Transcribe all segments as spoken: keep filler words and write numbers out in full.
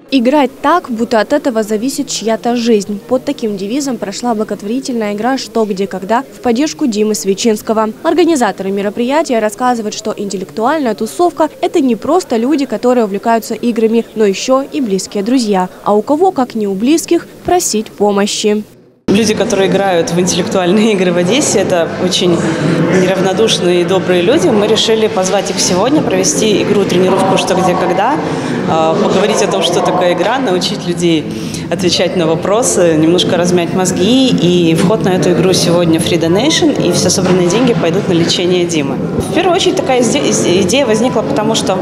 Играть так, будто от этого зависит чья-то жизнь. Под таким девизом прошла благотворительная игра «Что, где, когда» в поддержку Димы Свечинского. Организаторы мероприятия рассказывают, что интеллектуальная тусовка – это не просто люди, которые увлекаются играми, но еще и близкие друзья. А у кого, как не у близких, просить помощи. Люди, которые играют в интеллектуальные игры в Одессе, это очень неравнодушные и добрые люди. Мы решили позвать их сегодня, провести игру-тренировку «Что, где, когда», поговорить о том, что такое игра, научить людей отвечать на вопросы, немножко размять мозги. И вход на эту игру сегодня Free Donation, и все собранные деньги пойдут на лечение Димы. В первую очередь такая идея возникла, потому что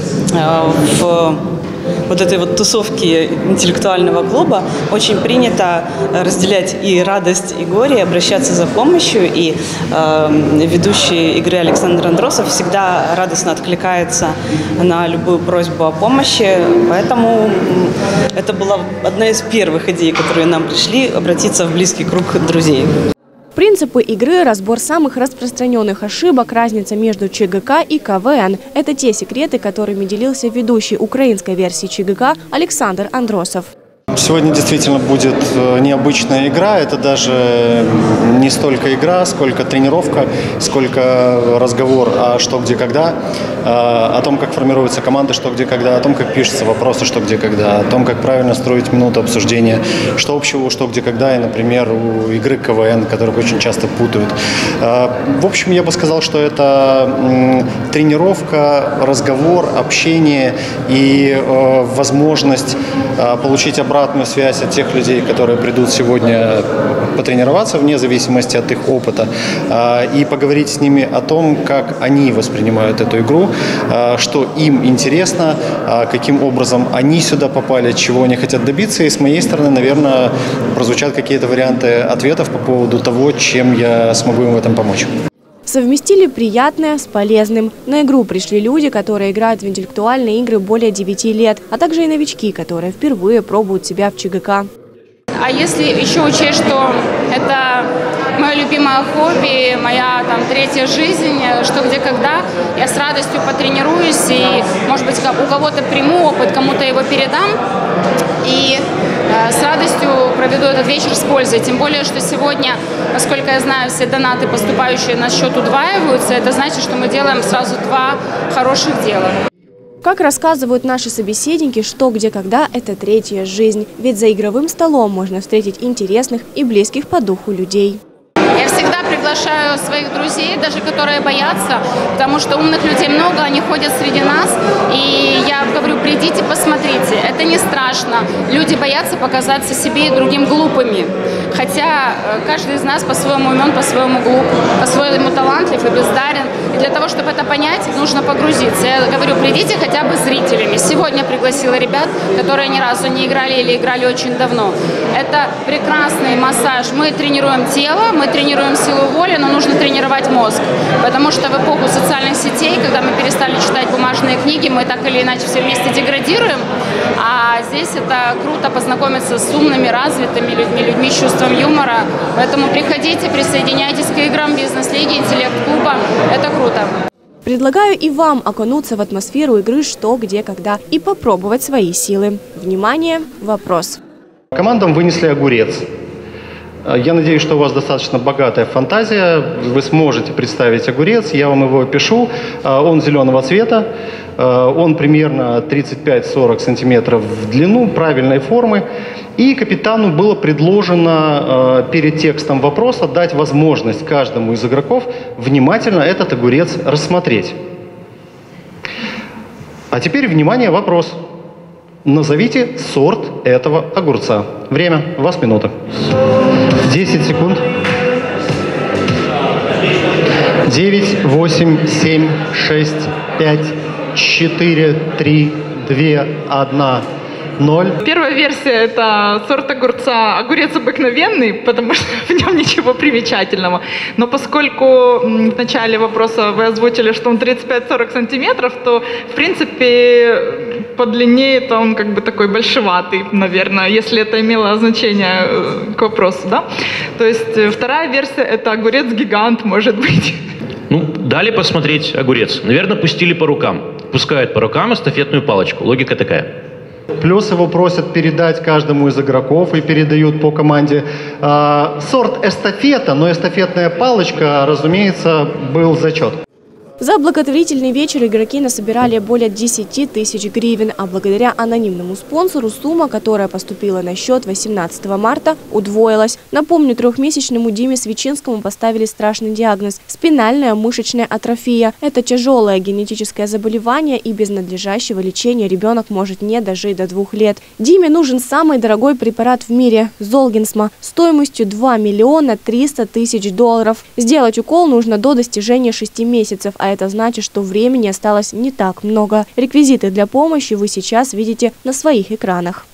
в вот этой вот тусовки интеллектуального клуба очень принято разделять и радость, и горе, обращаться за помощью. И э, ведущий игры Александр Андросов всегда радостно откликается на любую просьбу о помощи. Поэтому это была одна из первых идей, которые нам пришли, обратиться в близкий круг друзей. Принципы игры, разбор самых распространенных ошибок, разница между ЧГК и КВН – это те секреты, которыми делился ведущий украинской версии ЧГК Александр Андросов. Сегодня действительно будет необычная игра. Это даже не столько игра, сколько тренировка, сколько разговор о что, где, когда, о том, как формируется команда, что, где, когда, о том, как пишутся вопросы, что, где, когда, о том, как правильно строить минуту обсуждения, что общего, что, где, когда, и, например, у игры КВН, которых очень часто путают. В общем, я бы сказал, что это тренировка, разговор, общение и возможность получить обратную связь от тех людей, которые придут сегодня потренироваться, вне зависимости от их опыта, и поговорить с ними о том, как они воспринимают эту игру, что им интересно, каким образом они сюда попали, чего они хотят добиться. И с моей стороны, наверное, прозвучат какие-то варианты ответов по поводу того, чем я смогу им в этом помочь. Совместили приятное с полезным. На игру пришли люди, которые играют в интеллектуальные игры более девяти лет, а также и новички, которые впервые пробуют себя в ЧГК. А если еще учесть, что это мое любимое хобби, моя там третья жизнь, что, где, когда, я с радостью потренируюсь и, может быть, у кого-то приму опыт, кому-то его передам. И э, с радостью проведу этот вечер с пользой. Тем более, что сегодня, насколько я знаю, все донаты, поступающие на счет, удваиваются. Это значит, что мы делаем сразу два хороших дела. Как рассказывают наши собеседники, что, где, когда – это третья жизнь. Ведь за игровым столом можно встретить интересных и близких по духу людей. Я всегда приглашаю своих друзей, даже которые боятся, потому что умных людей много, они ходят среди нас. И я говорю, придите, посмотрите. Это не страшно. Люди боятся показаться себе и другим глупыми. Хотя каждый из нас по-своему умен, по-своему глуп, по-своему талантлив и бездарен. И для того, чтобы это понять, нужно погрузиться. Я говорю, придите хотя бы зрителями. Сегодня пригласила ребят, которые ни разу не играли или играли очень давно. Это прекрасный массаж. Мы тренируем тело, мы тренируем силу воли, но нужно тренировать мозг. Потому что в эпоху социальных сетей, когда мы перестали читать бумажные книги, мы так или иначе все вместе деградируем. А здесь это круто познакомиться с умными, развитыми людьми, людьми с чувством юмора. Поэтому приходите, присоединяйтесь к играм бизнес-лиги, интеллект-клуба. Это круто. Предлагаю и вам окунуться в атмосферу игры «Что, где, когда» и попробовать свои силы. Внимание, вопрос. Командам вынесли огурец. Я надеюсь, что у вас достаточно богатая фантазия. Вы сможете представить огурец. Я вам его опишу. Он зеленого цвета. Он примерно тридцать пять — сорок сантиметров в длину, правильной формы. И капитану было предложено перед текстом вопроса дать возможность каждому из игроков внимательно этот огурец рассмотреть. А теперь, внимание, вопрос. Назовите сорт этого огурца. Время. У вас минута. десять секунд. девять, восемь, семь, шесть, пять, четыре, три, два, одна, ноль. Первая версия – это сорт огурца. Огурец обыкновенный, потому что в нем ничего примечательного. Но поскольку в начале вопроса вы озвучили, что он тридцать пять — сорок сантиметров, то, в принципе, по длине это он как бы такой большеватый, наверное, если это имело значение к вопросу, да? То есть вторая версия – это огурец-гигант, может быть. Ну, дали посмотреть огурец. Наверное, пустили по рукам. Пускают по рукам эстафетную палочку. Логика такая. Плюс его просят передать каждому из игроков и передают по команде. Сорт эстафета, но эстафетная палочка, разумеется, был зачет. За благотворительный вечер игроки насобирали более десяти тысяч гривен, а благодаря анонимному спонсору сумма, которая поступила на счет восемнадцатого марта, удвоилась. Напомню, трехмесячному Диме Свечинскому поставили страшный диагноз – спинальная мышечная атрофия. Это тяжелое генетическое заболевание, и без надлежащего лечения ребенок может не дожить до двух лет. Диме нужен самый дорогой препарат в мире – Золгенсма, стоимостью два миллиона триста тысяч долларов. Сделать укол нужно до достижения шести месяцев, а это значит, что времени осталось не так много. Реквизиты для помощи вы сейчас видите на своих экранах.